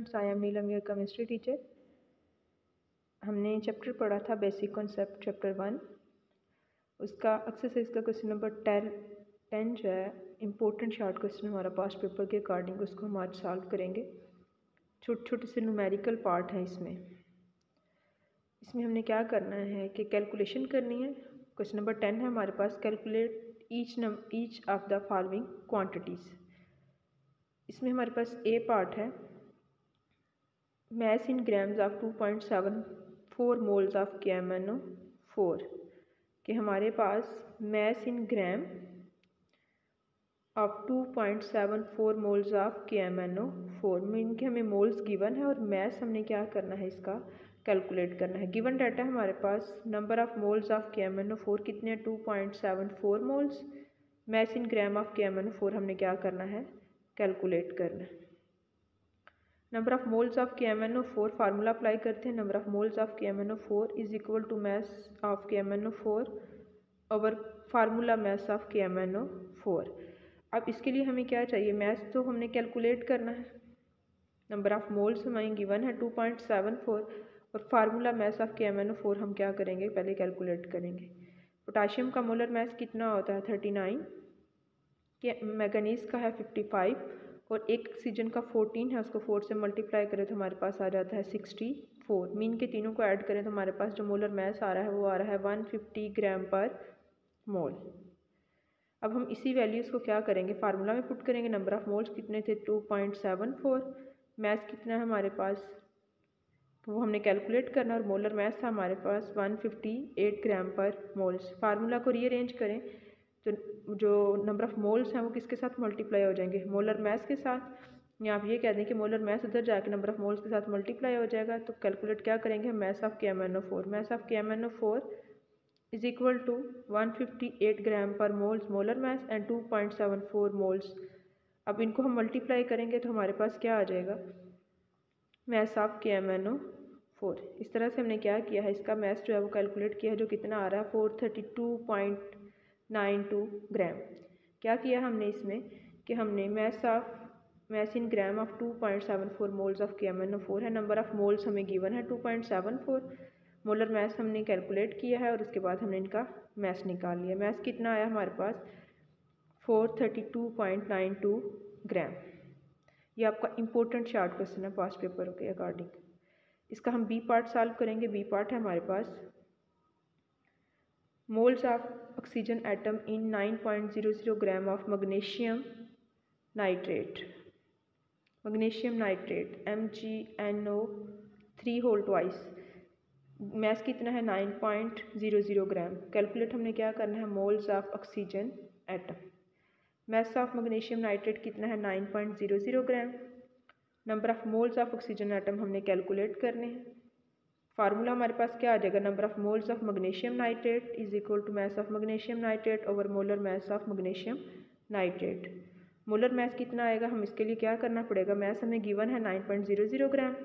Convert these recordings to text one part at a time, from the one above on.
Students, I am Neelam, your chemistry teacher. हमने chapter पढ़ा था बेसिक कॉन्सेप्ट चैप्टर 1। उसका एक्सरसाइज का क्वेश्चन नंबर 10 जो है इम्पोर्टेंट शॉर्ट क्वेश्चन हमारा पास्ट पेपर के अकॉर्डिंग, उसको हम आज सॉल्व करेंगे। छोटे छोटे से न्यूमेरिकल पार्ट हैं इसमें हमने क्या करना है कि कैलकुलेशन करनी है। क्वेश्चन नंबर 10 है हमारे पास, calculate each of the following quantities. इसमें हमारे पास ए पार्ट है, mass in grams of 2.74 moles of KMnO4 कि हमारे पास mass in gram of 2.74 moles of KMnO4 mean कि हमें मोल्स गिवन है और mass हमने क्या करना है, इसका कैलकुलेट करना है। गिवन डाटा हमारे पास number of moles of KMnO4 कितने हैं, 2.74 moles. mass in gram of KMnO4 हमने क्या करना है, कैलकुलेट करना है। Number of moles of KMnO4 formula apply करते हैं। Number of moles of KMnO4 is equal to mass of KMnO4 over formula mass of KMnO4। अब इसके लिए हमें क्या चाहिए, मास तो हमने कैलकुलेट करना है। नंबर ऑफ मोल्स हमें गिवन है 2.74 और फार्मूला मास ऑफ KMnO4 हम क्या करेंगे, पहले कैलकुलेट करेंगे। पोटाशियम का मोलर मास कितना होता है 39, के मैंगनीज का है 55 और एक ऑक्सीजन का 14 है, उसको 4 से मल्टीप्लाई करें तो हमारे पास आ जाता है 64। मीन के तीनों को ऐड करें तो हमारे पास जो मोलर मास आ रहा है वो आ रहा है 150 ग्राम पर मोल। अब हम इसी वैल्यूज़ को क्या करेंगे, फार्मूला में पुट करेंगे। नंबर ऑफ मोल्स कितने थे 2.74, मास कितना है हमारे पास तो वो हमने कैलकुलेट करना और मोलर मास था हमारे पास 158 ग्राम पर मोल्स। फार्मूला को रीअरेंज करें तो जो नंबर ऑफ मोल्स हैं वो किसके साथ मल्टीप्लाई हो जाएंगे, मोलर मास के साथ। या आप ये कह दें कि मोलर मास उधर जाके नंबर ऑफ मोल्स के साथ मल्टीप्लाई हो जाएगा। तो कैलकुलेट क्या करेंगे, mass of KMnO4। Mass of KMnO4 is equal to 158 gram पर moles molar mass and 2.74 moles. अब इनको हम मल्टीप्लाई करेंगे तो हमारे पास क्या आ जाएगा, मास ऑफ KMnO4। इस तरह से हमने क्या किया है, इसका मास जो है वो कैलकुलेट किया है, जो कितना आ रहा है 432.92 ग्राम। क्या किया हमने इसमें कि हमने mass in gram of 2.74 moles of KMnO4 है। नंबर ऑफ मोल्स हमें गिवन है 2.74, मोलर मास हमने कैलकुलेट किया है और उसके बाद हमने इनका मास निकाल लिया। मास कितना आया हमारे पास 432.92 ग्राम। ये आपका इम्पोर्टेंट शॉर्ट क्वेश्चन है पास्ट पेपर के अकॉर्डिंग। इसका हम बी पार्ट सॉल्व करेंगे। बी पार्ट है हमारे पास, moles of oxygen atom in 9.00 gram of magnesium nitrate. Magnesium nitrate MgNO3 whole twice. Mass कितना है 9.00 ग्राम। कैलकुलेट हमने क्या करना है, moles of oxygen atom. Mass of magnesium nitrate कितना है 9.00 gram. Number of moles of oxygen atom हमने calculate करने हैं। फार्मूला हमारे पास क्या आ जाएगा, number of moles of magnesium nitrate is equal to mass of magnesium nitrate over molar mass of magnesium nitrate. Molar mass कितना आएगा, हम इसके लिए क्या करना पड़ेगा, मास हमें गिवन है 9.00 ग्राम।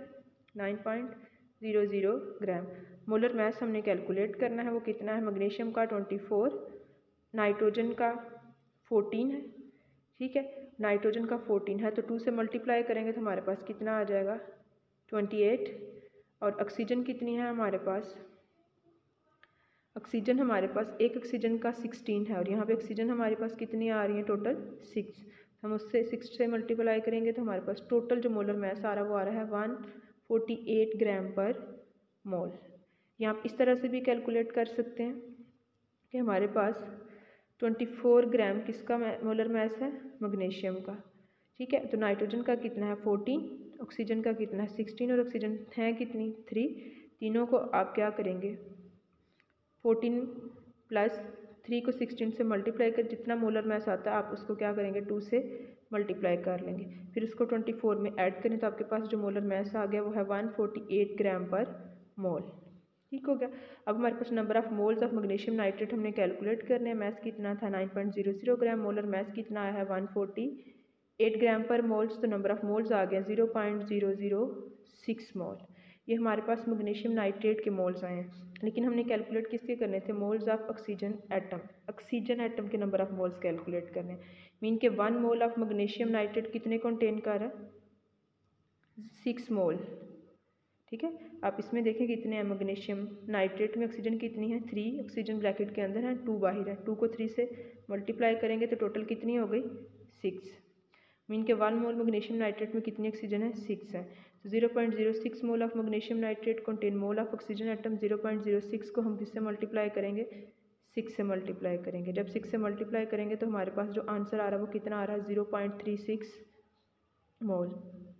9.00 ग्राम मोलर मास हमने कैलकुलेट करना है, वो कितना है, मैग्नीशियम का 24, नाइट्रोजन का 14 है। ठीक है, नाइट्रोजन का 14 है तो 2 से मल्टीप्लाई करेंगे तो हमारे पास कितना आ जाएगा 28। और ऑक्सीजन कितनी है हमारे पास, ऑक्सीजन हमारे पास एक ऑक्सीजन का 16 है और यहाँ पे ऑक्सीजन हमारे पास कितनी आ रही है टोटल 6। हम उससे 6 से मल्टीप्लाई करेंगे तो हमारे पास टोटल जो मोलर मास आ रहा है वो आ रहा है 148 ग्राम पर मोल। यहाँ आप इस तरह से भी कैलकुलेट कर सकते हैं कि हमारे पास 24 ग्राम किसका मोलर मास है, मैग्नीशियम का। ठीक है, तो नाइट्रोजन का कितना है 14, ऑक्सीजन का कितना है 16 और ऑक्सीजन है कितनी 3। तीनों को आप क्या करेंगे 14 प्लस 3 को 16 से मल्टीप्लाई कर, जितना मोलर मास आता है आप उसको क्या करेंगे 2 से मल्टीप्लाई कर लेंगे, फिर उसको 24 में ऐड करें तो आपके पास जो मोलर मास आ गया वो है 148 ग्राम पर मोल। ठीक हो गया। अब हमारे पास number of moles of magnesium nitrate हमने कैलकुलेट करने हैं। मास कितना था 9.00 ग्राम, मोलर मास कितना आया है 148 ग्राम पर मोल्स, तो नंबर ऑफ मोल्स आ गया 0.006 मोल। ये हमारे पास मैग्नीशियम नाइट्रेट के मोल्स आए हैं, लेकिन हमने कैलकुलेट किसके करने थे, moles of oxygen atom. Oxygen atom के नंबर ऑफ मोल्स कैलकुलेट करने, मीन के 1 मोल ऑफ मैग्नीशियम नाइट्रेट कितने कंटेन कर रहा है 6 मोल। ठीक है, आप इसमें देखें कितने हैं मैग्नीशियम नाइट्रेट में ऑक्सीजन कितनी है 3, ऑक्सीजन ब्रैकेट के अंदर है 2 बाहर है, 2 को 3 से मल्टीप्लाई करेंगे तो टोटल कितनी हो गई 6। मीन के 1 मोल मैग्नीशियम नाइट्रेट में कितनी ऑक्सीजन है 6 है। तो 0.06 mole of magnesium nitrate contain mole of oxygen atom. 0.06 को हम किससे मल्टीप्लाई करेंगे 6 से मल्टीप्लाई करेंगे। जब 6 से मल्टीप्लाई करेंगे तो हमारे पास जो आंसर आ रहा है वो कितना आ रहा है 0.36 मोल।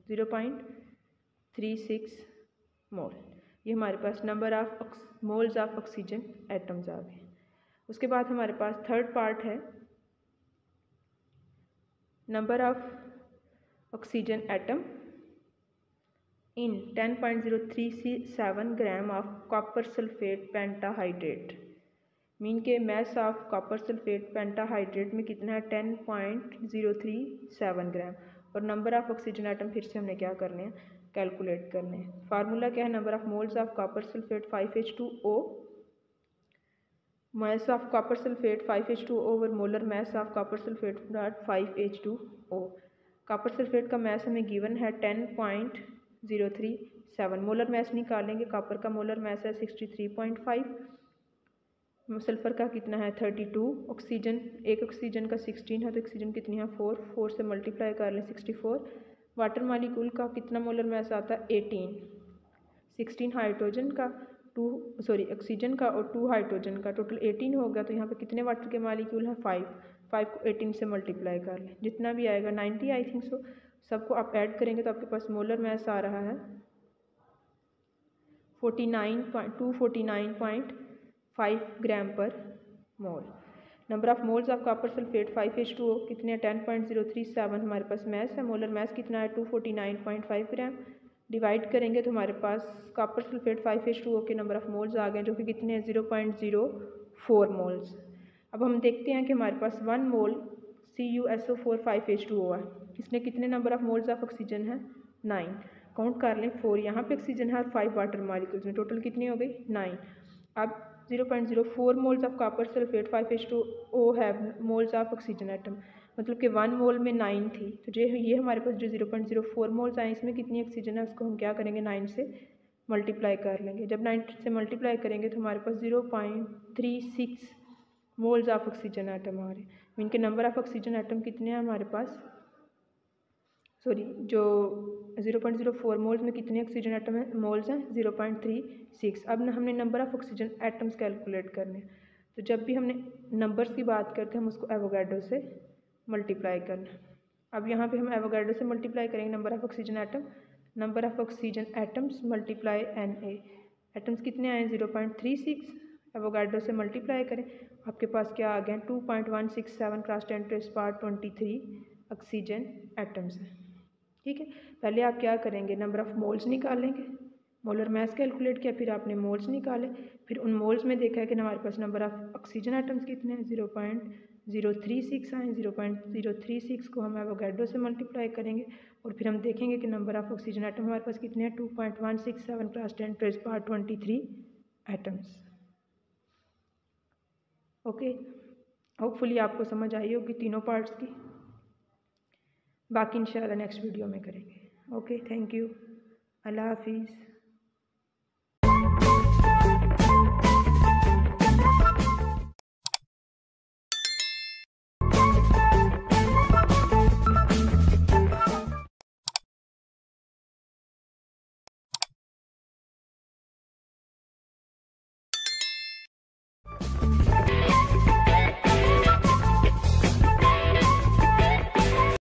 0.36 मोल, ये हमारे पास number of moles of oxygen atoms आ गए। उसके बाद हमारे पास थर्ड पार्ट है number of oxygen atom in 10.037 gram of copper sulphate pentahydrate. Mean के mass of copper sulphate pentahydrate में कितना है 10.037 ग्राम। और नंबर ऑफ ऑक्सीजन एटम फिर से हमने क्या करने हैं कैलकुलेट करने हैं। फार्मूला क्या है number of moles of copper sulphate 5H2O, mass of copper sulfate 5H2O over molar mass of copper sulfate dot 5H2O। Copper sulphate का मैस हमें गिवन है 10.037। मोलर मैस निकालेंगे, कॉपर का मोलर मैस है 63.5, सल्फर का कितना है 32, ऑक्सीजन एक ऑक्सीजन का 16 है तो ऑक्सीजन कितनी है 4 से मल्टीप्लाई कर लें 64। वाटर मालिक्यूल का कितना मोलर मैस आता है 18, 16 हाइड्रोजन का ऑक्सीजन का और 2 हाइड्रोजन का, टोटल 18 हो गया। तो यहाँ पे कितने वाटर के मालिक्यूल हैं 5 को 18 से मल्टीप्लाई कर लें, जितना भी आएगा 90 आई थिंक सो। सबको आप ऐड करेंगे तो आपके पास मोलर मैस आ रहा है 249.5 ग्राम पर mole. Number of moles of copper sulphate 5H2O कितने 10.037 हमारे पास मैस है, मोलर मैस कितना है 249.5 ग्राम। डिवाइड करेंगे तो हमारे पास कॉपर सल्फेट 5H2O के नंबर ऑफ मोल्स आ गए जो कि कितने हैं 0.04 मोल्स। अब हम देखते हैं कि हमारे पास 1 मोल CuSO4 5H2O है, इसने कितने number of moles of oxygen है 9। काउंट कर लें 4 यहाँ पे ऑक्सीजन है और 5 वाटर मॉलिक्यूल्स में, टोटल कितनी हो गई 9। अब 0.04 moles of copper sulphate 5H2O है मोल्स ऑफ ऑक्सीजन एटम, मतलब कि 1 मोल में 9 थी। तो ये हमारे पास जो 0.04 मोल्स आए इसमें कितनी ऑक्सीजन है उसको हम क्या करेंगे 9 से मल्टीप्लाई कर लेंगे। जब 9 से मल्टीप्लाई करेंगे तो हमारे पास 0.36 मोल्स ऑफ ऑक्सीजन एटम आ रहे हैं। इनके नंबर ऑफ ऑक्सीजन एटम कितने हैं हमारे पास जो 0.04 मोल्स में कितने ऑक्सीजन एटम है मोल्स हैं 0.36। अब हमने number of oxygen atoms calculate करने। तो जब भी हमने नंबर्स की बात करते हैं हम उसको एवोगाड्रो से मल्टीप्लाई करना। अब यहाँ पे हम एवोगाड्रो से मल्टीप्लाई करेंगे number of oxygen atom, number of oxygen atoms multiply Na। Atoms कितने आए 0.36, एवोगाड्रो से मल्टीप्लाई करें आपके पास क्या आ गया 2.167 क्रॉस 10⁻23 ऑक्सीजन एटम्स हैं। ठीक है, पहले आप क्या करेंगे नंबर ऑफ मोल्स निकालेंगे, मोलर मैस कैलकुलेट किया, फिर आपने मोल्स निकाले, फिर उन मोल्स में देखा है कि हमारे पास नंबर ऑफ ऑक्सीजन एटम्स कितने हैं 0.036 आए। 0.036 को हम एवोगाड्रो से मल्टीप्लाई करेंगे और फिर हम देखेंगे कि नंबर ऑफ ऑक्सीजन एटम हमारे पास कितने हैं 2.167 क्रॉस 10⁻23 एटम्स। ओके, होपफुली आपको समझ आई होगी तीनों पार्ट्स की, बाकी इंशाल्लाह नेक्स्ट वीडियो में करेंगे। ओके, थैंक यू, अल्लाह हाफिज़।